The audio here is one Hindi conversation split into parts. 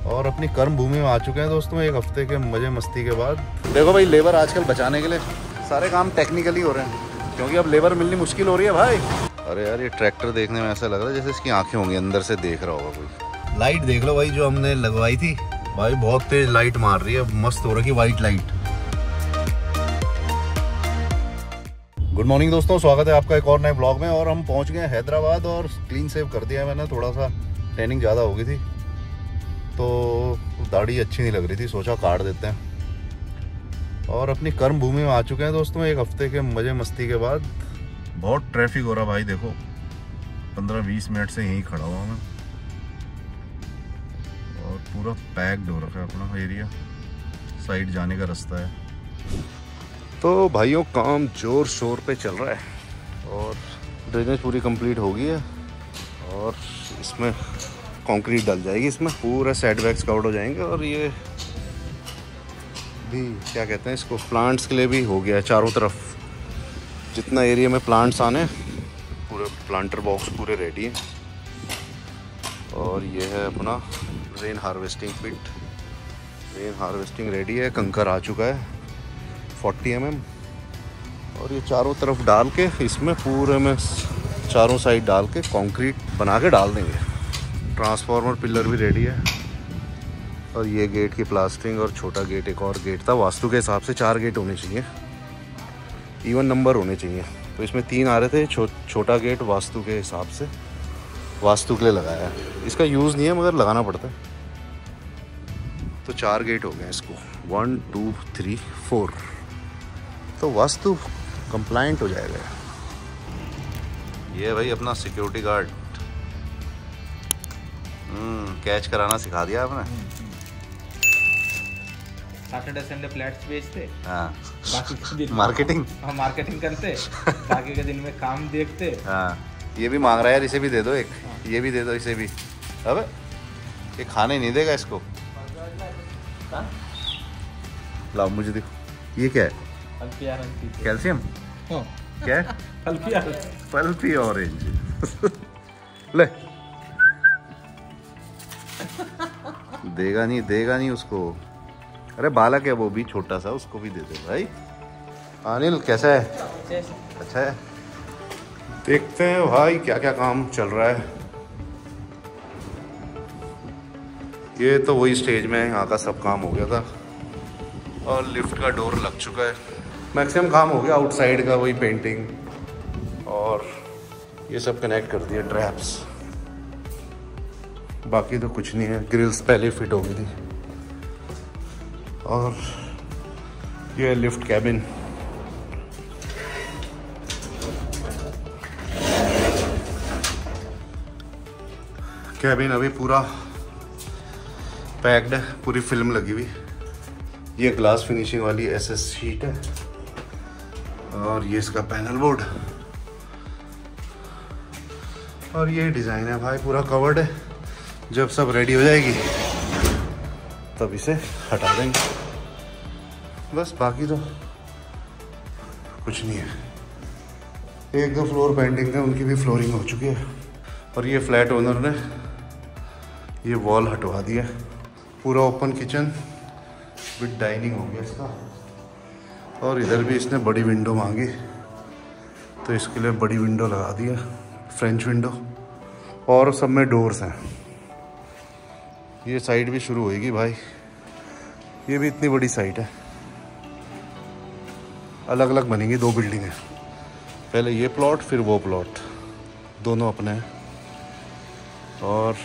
और अपनी कर्म भूमि में आ चुके हैं दोस्तों, एक हफ्ते के मजे मस्ती के बाद। देखो भाई, लेबर आजकल बचाने के लिए सारे काम टेक्निकली हो रहे हैं, क्योंकि अब लेबर मिलनी मुश्किल हो रही है भाई। अरे यार, ये ट्रैक्टर देखने में ऐसा लग रहा है जैसे इसकी आंखें होंगी, अंदर से देख रहा होगा कोई। लाइट देख लो भाई, जो हमने लगवाई थी भाई, बहुत तेज लाइट मार रही है, मस्त हो रही है वाइट लाइट। गुड मॉर्निंग दोस्तों, स्वागत है आपका एक और नए ब्लॉग में। और हम पहुंच गए हैदराबाद और क्लीन सेव कर दिया है मैंने, थोड़ा सा ट्रेनिंग ज़्यादा हो गई थी तो दाढ़ी अच्छी नहीं लग रही थी, सोचा काट देते हैं। और अपनी कर्म भूमि में आ चुके हैं दोस्तों, एक हफ्ते के मजे मस्ती के बाद। बहुत ट्रैफिक हो रहा भाई, देखो 15-20 मिनट से यहीं खड़ा हुआ मैं, और पूरा पैक्ड हो रखा है अपना एरिया, साइड जाने का रास्ता है। तो भाइयों, काम जोर शोर पे चल रहा है और ड्रेनेज पूरी कंप्लीट हो गई है और इसमें कंक्रीट डल जाएगी, इसमें पूरा सेटबैक्स कवर हो जाएंगे। और ये भी क्या कहते हैं इसको, प्लांट्स के लिए भी हो गया है चारों तरफ, जितना एरिया में प्लांट्स आने पूरे प्लांटर बॉक्स पूरे रेडी है। और ये है अपना rain harvesting pit, rain harvesting ready है, कंकर आ चुका है 40 mm। और ये चारों तरफ डाल के, इसमें पूरे में चारों साइड डाल के कंक्रीट बना के डाल देंगे। ट्रांसफार्मर पिलर भी रेडी है। और ये गेट की प्लास्टरिंग, और छोटा गेट, एक और गेट था, वास्तु के हिसाब से 4 गेट होने चाहिए, इवन नंबर होने चाहिए। तो इसमें 3 आ रहे थे, छोटा गेट वास्तु के हिसाब से, वास्तु के लिए लगाया है। इसका यूज़ नहीं है मगर लगाना पड़ता है। तो 4 गेट हो गए इसको, 1 2 3 4, तो वास्तु कंप्लाइंट हो जाएगा। ये भाई अपना सिक्योरिटी गार्ड, कैच कराना सिखा दिया आपने। सैटरडे संडे फ्लैट्स बेचते, हाँ, बाकी के दिन मार्केटिंग, हाँ मार्केटिंग करते, बाकी के दिन में काम देखते। हाँ, ये भी मांग रहा है यार, इसे भी दे दो एक, ये भी दे दो इसे भी। अबे ये खाने नहीं देगा इसको। लाओ मुझे देखो, ये क्या है? कैल्शियम क्या है? पल्पी ऑरेंज ले। देगा नहीं उसको। अरे बालक है वो भी छोटा सा, उसको भी दे दे भाई। अनिल कैसा है? अच्छा है। देखते हैं भाई क्या क्या काम चल रहा है। ये तो वही स्टेज में यहाँ का सब काम हो गया था, और लिफ्ट का डोर लग चुका है, मैक्सिमम काम हो गया। आउटसाइड का वही पेंटिंग, और ये सब कनेक्ट कर दिया ट्रैप्स, बाकी तो कुछ नहीं है। ग्रिल्स पहले फिट हो गई थी। और ये लिफ्ट कैबिन, कैबिन अभी पूरा पैक्ड है, पूरी फिल्म लगी हुई। ये ग्लास फिनिशिंग वाली एसएस शीट है, और ये इसका पैनल बोर्ड, और ये डिज़ाइन है भाई, पूरा कवर्ड है। जब सब रेडी हो जाएगी तब इसे हटा देंगे, बस। बाकी तो कुछ नहीं है। 1-2 फ्लोर पेंटिंग थे, उनकी भी फ्लोरिंग हो चुकी है। और ये फ्लैट ओनर ने ये वॉल हटवा दिया, पूरा ओपन किचन विद डाइनिंग हो गया इसका। और इधर भी इसने बड़ी विंडो मांगी, तो इसके लिए बड़ी विंडो लगा दिया, फ्रेंच विंडो। और सब में डोर्स हैं। ये साइड भी शुरू होएगी भाई, ये भी इतनी बड़ी साइट है, अलग अलग बनेंगी 2 बिल्डिंगें, पहले ये प्लॉट फिर वो प्लॉट, दोनों अपने हैं। और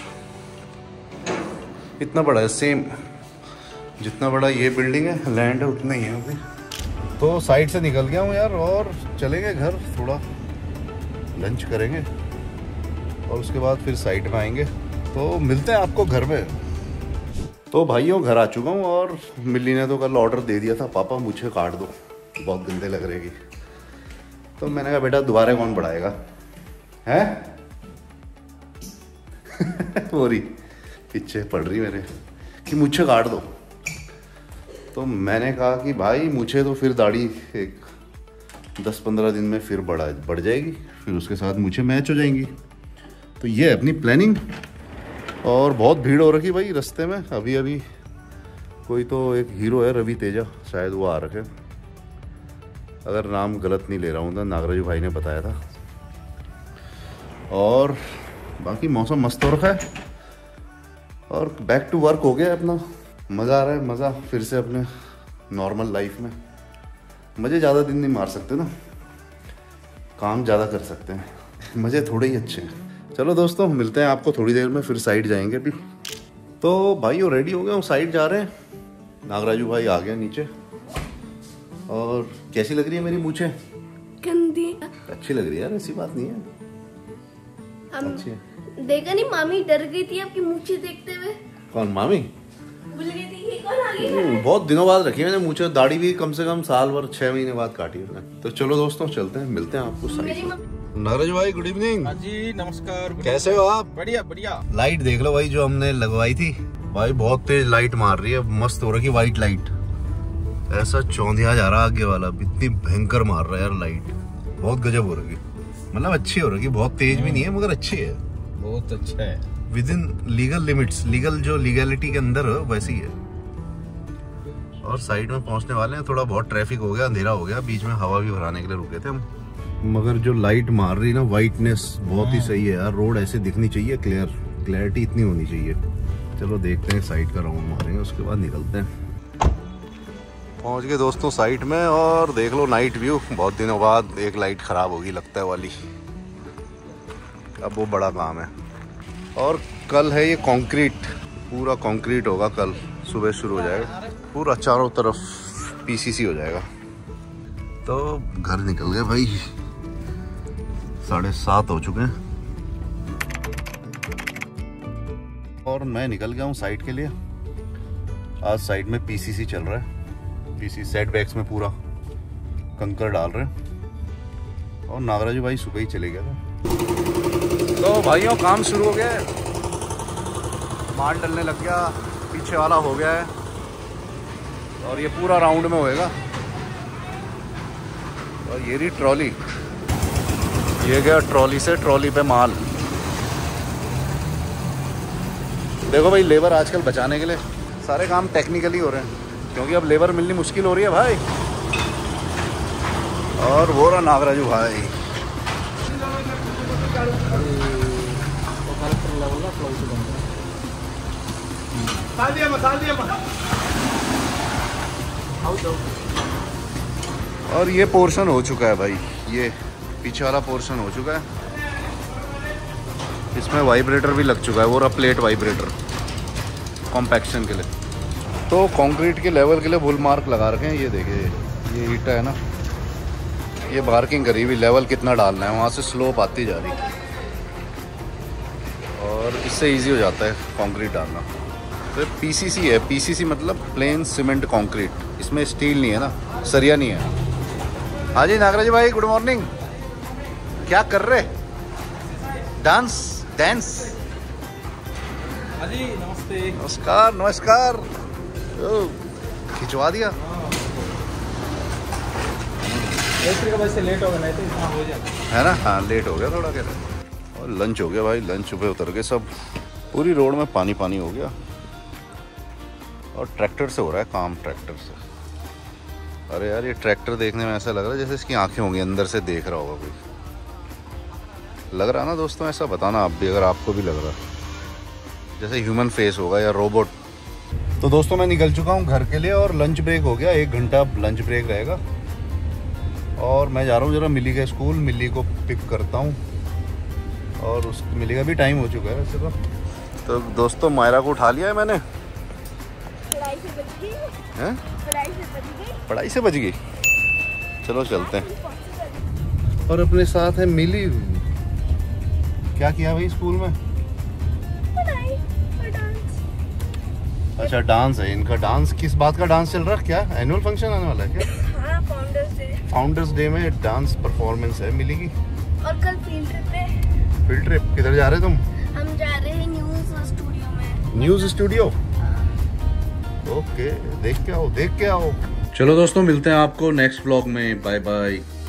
इतना बड़ा है, सेम जितना बड़ा ये बिल्डिंग है, लैंड है, उतना ही है अभी। तो साइड से निकल गया हूँ यार, और चलेंगे घर, थोड़ा लंच करेंगे और उसके बाद फिर साइड में आएंगे। तो मिलते हैं आपको घर में। तो भाइयों, घर आ चुका हूँ, और मिल्ली ने तो कल ऑर्डर दे दिया था, पापा मुझे काट दो, बहुत गंदे लग रहेगी। तो मैंने कहा बेटा दोबारा कौन बढ़ाएगा है। हो रही पीछे पड़ रही मेरे कि मुझे काट दो। तो मैंने कहा कि भाई मुझे तो फिर दाढ़ी एक 10-15 दिन में फिर बढ़ जाएगी, फिर उसके साथ मुझे मैच हो जाएंगी। तो ये अपनी प्लानिंग। और बहुत भीड़ हो रखी भाई रास्ते में। अभी अभी कोई तो एक हीरो है रवि तेजा, शायद वो आ रखे, अगर नाम गलत नहीं ले रहा हूँ तो नागराजू भाई ने बताया था। और बाकी मौसम मस्त हो रखा है और बैक टू वर्क हो गया अपना। मज़ा आ रहा है, मज़ा फिर से अपने नॉर्मल लाइफ में। मज़े ज़्यादा दिन नहीं मार सकते ना, काम ज़्यादा कर सकते हैं, मज़े थोड़े ही अच्छे हैं। चलो दोस्तों मिलते हैं आपको थोड़ी देर में, फिर साइड जाएंगे अभी। तो भाई वो रेडी हो गए, वो साइड जा रहे हैं। नागराजू भाई आ गया नीचे। और कैसी लग रही है मेरी मूछें? गंदी। अच्छी लग रही है यार, ऐसी बात नहीं है, अच्छी है। देखा नहीं, मामी डर गई थी आपकी मूछें देखते हुए। कौन मामी? भूल गई थी ये कौन आ गया। बहुत दिनों बाद रखी मैंने मूछें, दाढ़ी भी कम से कम साल भर 6 महीने बाद काटी मैंने। तो चलो दोस्तों चलते हैं, मिलते हैं आपको साइड। नागराज भाई गुड इवनिंग। जी नमस्कार। कैसे हो आप? बढ़िया बढ़िया। लाइट देख लो भाई जो हमने लगवाई थी, भाई बहुत तेज लाइट मार रही है, मस्त हो रही है व्हाइट लाइट, ऐसा चौंधिया जा रहा आगे वाला, इतनी भयंकर मार रहा है यार लाइट, बहुत गजब हो रही, मतलब अच्छी हो रही, बहुत तेज भी नहीं है मगर अच्छी है, बहुत अच्छा है, within legal limits, legal जो लीगलिटी के अंदर वैसी है। और साइड में पहुंचने वाले हैं, थोड़ा बहुत ट्रैफिक हो गया, अंधेरा हो गया, बीच में हवा भी भराने के लिए रुके थे हम, मगर जो लाइट मार रही ना व्हाइटनेस बहुत ही सही है यार। रोड ऐसे दिखनी चाहिए, क्लैरिटी इतनी होनी चाहिए। चलो देखते हैं, साइड का राउंड मारेंगे उसके बाद निकलते हैं। पहुंच गए दोस्तों साइड में, और देख लो नाइट व्यू, बहुत दिनों बाद एक लाइट खराब होगी लगता है वाली, अब वो बड़ा काम है। और कल है ये कंक्रीट, पूरा कंक्रीट होगा कल सुबह शुरू हो जाएगा, पूरा चारों तरफ पीसीसी हो जाएगा। तो घर निकल गए भाई, 7:30 हो चुके हैं और मैं निकल गया हूँ साइड के लिए। आज साइड में पीसीसी चल रहा है, पीसी सेट बैग्स में पूरा कंकर डाल रहे हैं, और नागराजू भाई सुबह ही चले गया था। तो भाइयों काम शुरू हो गया है, माल डलने लग गया, पीछे वाला हो गया है और ये पूरा राउंड में होएगा। और ये रही ट्रॉली, ये गया ट्रॉली से ट्रॉली पे माल। देखो भाई लेबर आजकल बचाने के लिए सारे काम टेक्निकली हो रहे हैं, क्योंकि अब लेबर मिलनी मुश्किल हो रही है भाई। और वो रहा नागराजू भाई, और ये पोर्शन हो चुका है भाई, ये पीछे वाला पोर्शन हो चुका है, इसमें वाइब्रेटर भी लग चुका है, वो रहा प्लेट वाइब्रेटर कॉम्पैक्शन के लिए। तो कंक्रीट के लेवल के लिए बुल मार्क लगा रखे हैं, ये देखिए ये ईटा है ना, ये मार्किंग करी हुई लेवल कितना डालना है, वहाँ से स्लोप आती जा रही और इससे इजी हो जाता है कंक्रीट डालना। तो पीसीसी है, पीसीसी मतलब प्लेन सीमेंट कंक्रीट, इसमें स्टील नहीं है ना, सरिया नहीं है। हाँ जी नागराज भाई गुड मॉर्निंग, क्या कर रहे? Dance dance? हाँ जी नमस्ते। नमस्कार नमस्कार। खिंचवा दिया का वजह से लेट हो गया, नहीं तो इतना हो जाता है ना। हाँ लेट हो गया थोड़ा, कह रहे। और लंच हो गया भाई, लंच पे उतर के सब, पूरी रोड में पानी पानी हो गया। और ट्रैक्टर से हो रहा है काम, ट्रैक्टर से। अरे यार ये ट्रैक्टर देखने में ऐसा लग रहा है जैसे इसकी आंखें होंगी, अंदर से देख रहा होगा कोई, लग रहा ना दोस्तों? ऐसा बताना आप भी अगर आपको भी लग रहा जैसे ह्यूमन फेस होगा या रोबोट। तो दोस्तों मैं निकल चुका हूँ घर के लिए और लंच ब्रेक हो गया, 1 घंटा लंच ब्रेक रहेगा। और मैं जा रहा हूँ जरा मिली के स्कूल, मिली को पिक करता हूँ, और उस मिली का भी टाइम हो चुका है वैसे तो दोस्तों मायरा को उठा लिया है मैंने। पढ़ाई से बच गई हैं? पढ़ाई से बच गई। चलो चलते हैं। और अपने साथ है मिली। क्या किया भाई स्कूल में? पढ़ाई और डांस। अच्छा डांस है इनका। डांस किस बात का डांस चल रहा है? क्या एनुअल फंक्शन आने वाला है क्या? हाँ फाउंडर्स डे। फाउंडर्स डे में डांस परफॉर्मेंस है मिली की। और कल फील्ड ट्रिप पे। फील्ड ट्रिप किधर जा रहे तुम? हम जा रहे हैं न्यूज़ स्टूडियो में। News studio? ओके देख के आओ, देख के आओ। चलो दोस्तों मिलते हैं आपको नेक्स्ट व्लॉग में, बाय बाय।